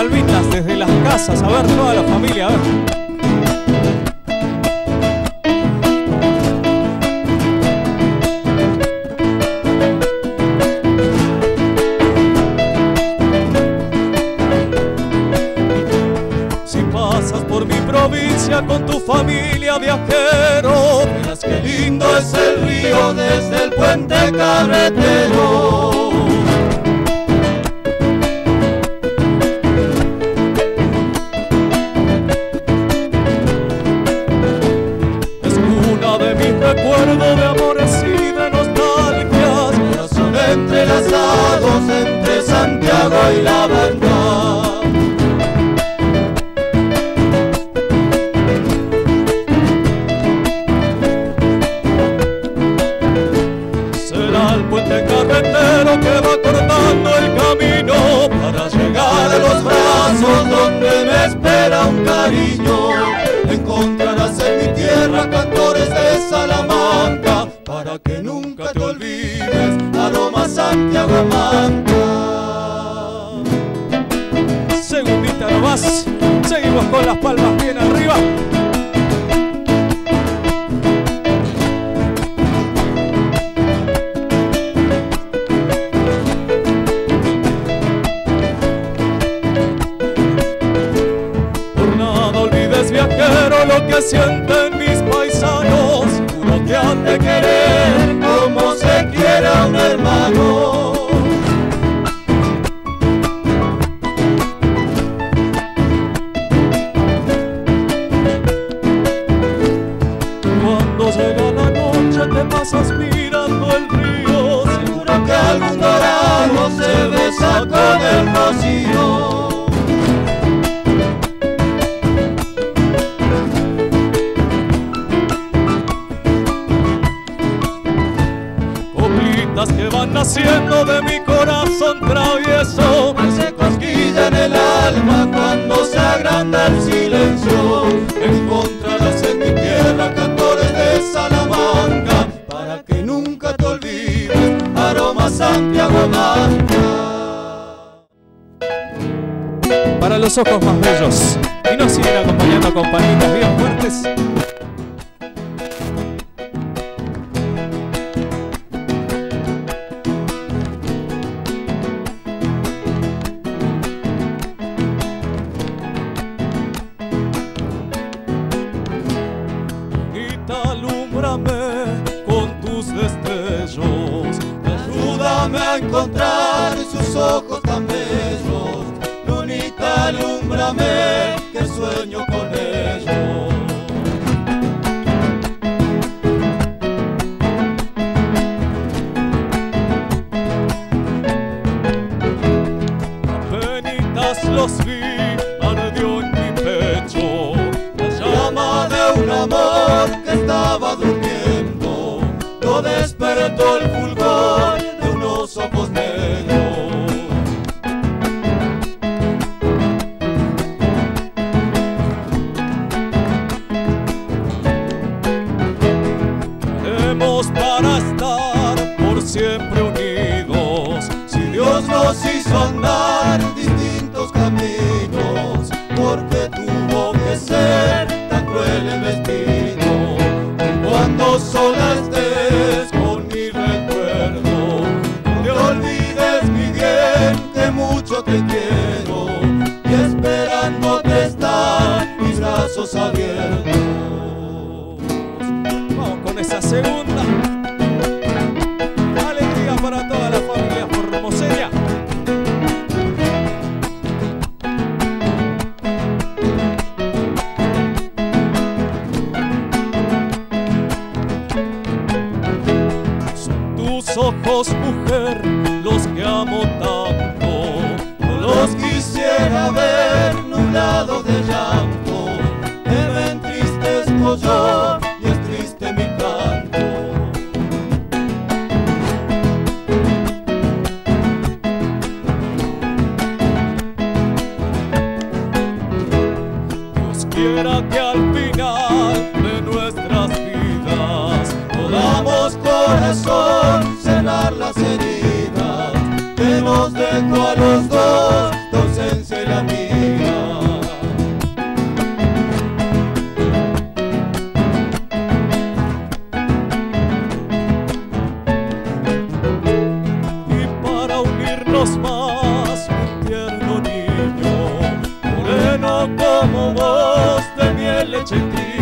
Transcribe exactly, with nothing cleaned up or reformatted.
palmitas desde las casas, a ver, toda la familia, a ver. Si pasas por mi provincia con tu familia, viajero, verás qué lindo es el río desde el puente carretero. Recuerdo de amores y de nostalgias, corazón entrelazados entre Santiago y la verdad. Será el puente carretero que va cortando el camino para llegar a los brazos donde me espera un cariño. Encontrarás en mi tierra cantores de Salamanca para que nunca te olvides, aroma Santiago Manta. Segundita nomás, seguimos con las palmas bien arriba. Viajero, lo que sienten mis paisanos, juro que han de querer como se quiere a un hermano. Cuando llega la noche te pasas mirando el río, seguro que algún dorado se besa con el rocío. Que van naciendo de mi corazón travieso, me se cosquilla en el alma cuando se agranda el silencio. Encontrarás en mi tierra cantores de Salamanca para que nunca te olvides, aroma Santiago Manta. Para los ojos más bellos, y nos siguen acompañando con palitas bien fuertes. Con tus destellos, ayúdame a encontrar sus ojos tan bellos. Lunita, alúmbrame, que sueño con ellos. Apenitas los vi, ardió en mi pecho la llama de un amor que estaba durmiendo, lo despertó el fulgor de unos ojos negros. Haremos para estar por siempre unidos, si Dios nos hizo andar distintos caminos, porque tuvo que ser tan cruel el destino. Cuando sola estés con mi recuerdo, no te olvides mi bien que mucho te quiero, y esperándote están mis brazos abiertos. Vamos con esa segunda. Alegría para toda la familia formoseña. Ojos, mujer, los que amo tanto, no los quisiera ver nublados de llanto, que me entristezco yo y es triste mi canto. Dios quiera que al final de nuestras vidas podamos, corazón, cerrar las heridas que nos dejó a los dos, tu ausencia y la mía. como vos, de miel, leche y trigo.